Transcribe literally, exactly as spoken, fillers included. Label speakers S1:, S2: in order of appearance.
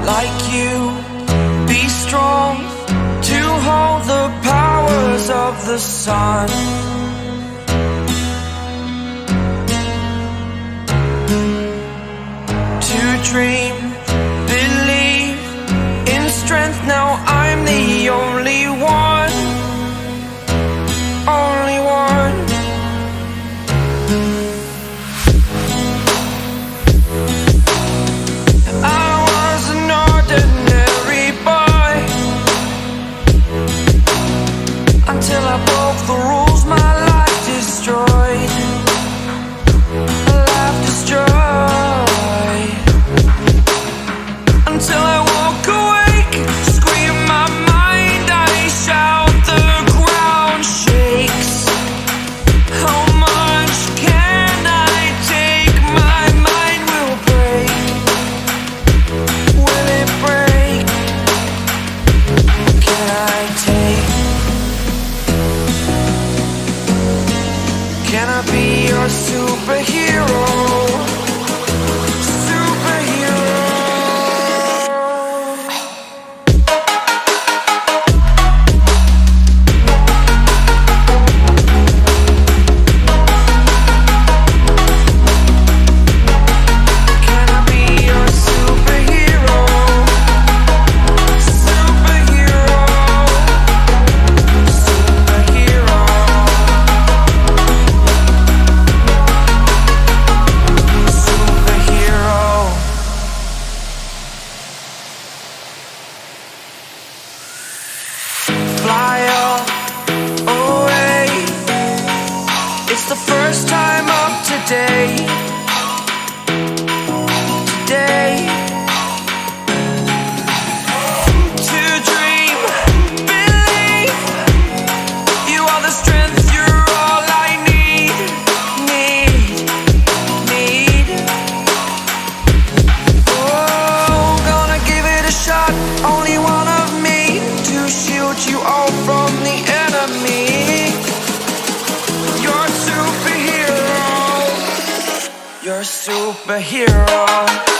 S1: like you, be strong to hold the powers of the sun. To dream, believe in strength. Now I'm the only one, only one. I was an ordinary boy until I broke the rules. My life destroyed, life destroyed. Until I walk awake, scream my mind, I shout, the ground shakes. How much can I take? My mind will break. Will it break? Can I take? Can I be your superhero? Fly away. It's the first time of today. Today. To dream, believe. You are the strength, you're all I need. Need, need. Oh, gonna give it a shot. Only one of me to shield you all from the enemy. You're a superhero. You're a superhero.